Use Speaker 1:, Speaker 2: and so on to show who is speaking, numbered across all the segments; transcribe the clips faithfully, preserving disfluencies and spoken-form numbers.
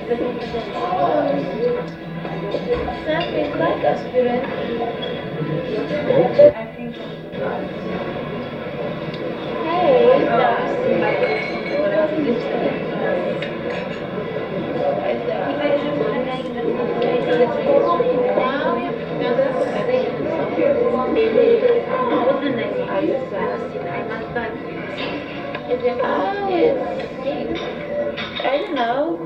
Speaker 1: Sam is like a student. I think. Hey, what is that? What is this? What is that? Now, now that's what I think. Is it? Oh, it's. I don't know.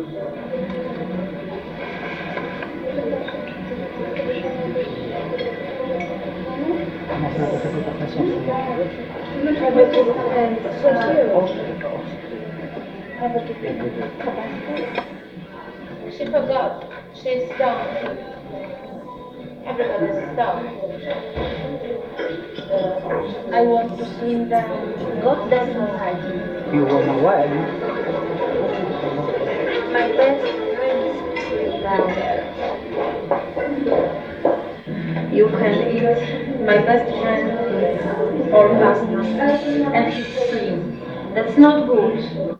Speaker 1: She forgot. She's stoned. Everybody's stoned. I want to slim down. God doesn't like you.
Speaker 2: You want my what?
Speaker 1: My best friend slim down. You can eat my best friend or pasta and he's slim. That's not good.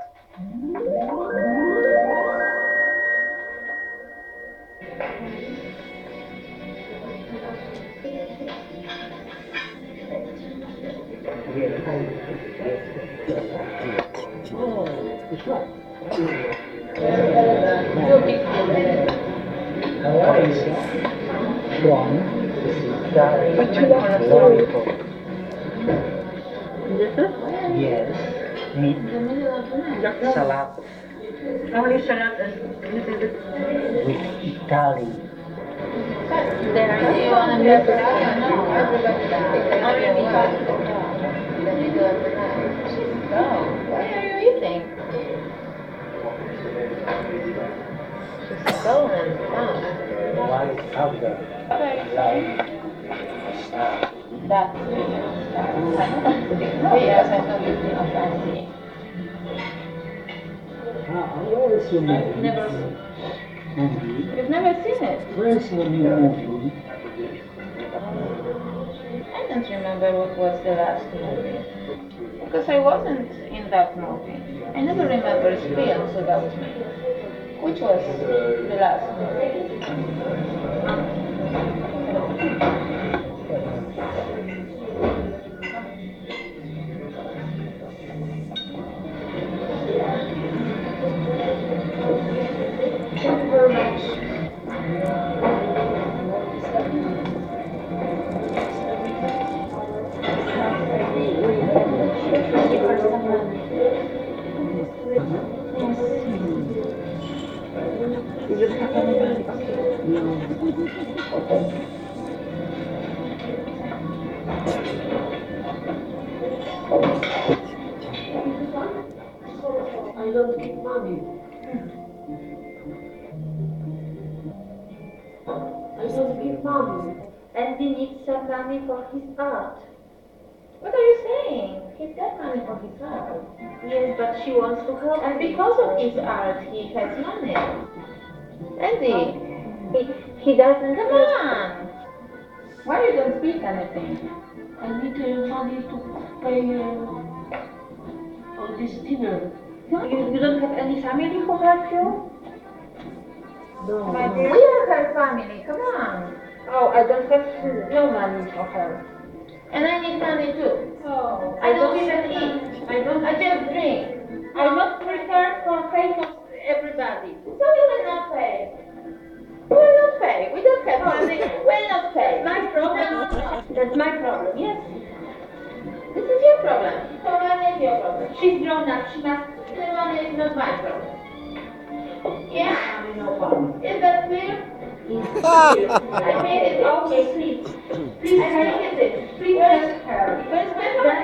Speaker 2: One, lollipop. Yes. Meat. Salad.
Speaker 1: Only salad and little bit.
Speaker 2: With Italy.
Speaker 1: Then you want to be a Italian? No, everybody only me. Then you do it for that. No, why are you eating? She's stolen. Oh.
Speaker 2: Why powder?
Speaker 1: Okay. That's yes, I know you think fancy.
Speaker 2: Ah, where is your movie?
Speaker 1: Never seen.
Speaker 2: Movie?
Speaker 1: You've never seen it?
Speaker 2: Where is your new movie?
Speaker 1: I don't remember what was the last movie. Because I wasn't in that movie. I never remember films about me. Which was the last movie? Thank you very much.
Speaker 3: I don't give money. I don't give money.
Speaker 1: And he needs some money for his art. What are you saying? He's got money for his art. Yes, but she wants to help. And because of his art, he has money. Andy, he, he doesn't. Come on. Why you don't speak anything?
Speaker 3: I need uh, money to pay uh, for this dinner.
Speaker 1: You, you don't have any family who help you?
Speaker 3: No,
Speaker 1: My
Speaker 3: no.
Speaker 1: dear, we are her family. Come on. Oh, I don't have no money for her. And I need money too. Oh, I, don't even eat. I don't. I just drink. I'm not prepared for fate of everybody. So you will not pay. We will not pay. We don't have money. We will not pay. My problem. That's my problem. Yes. This is your problem. So money is your problem. She's grown up. She must. The money is not my problem. Yeah. Is that clear? I made it. Okay, please. Please, I made it. Please ask her. Where's my phone?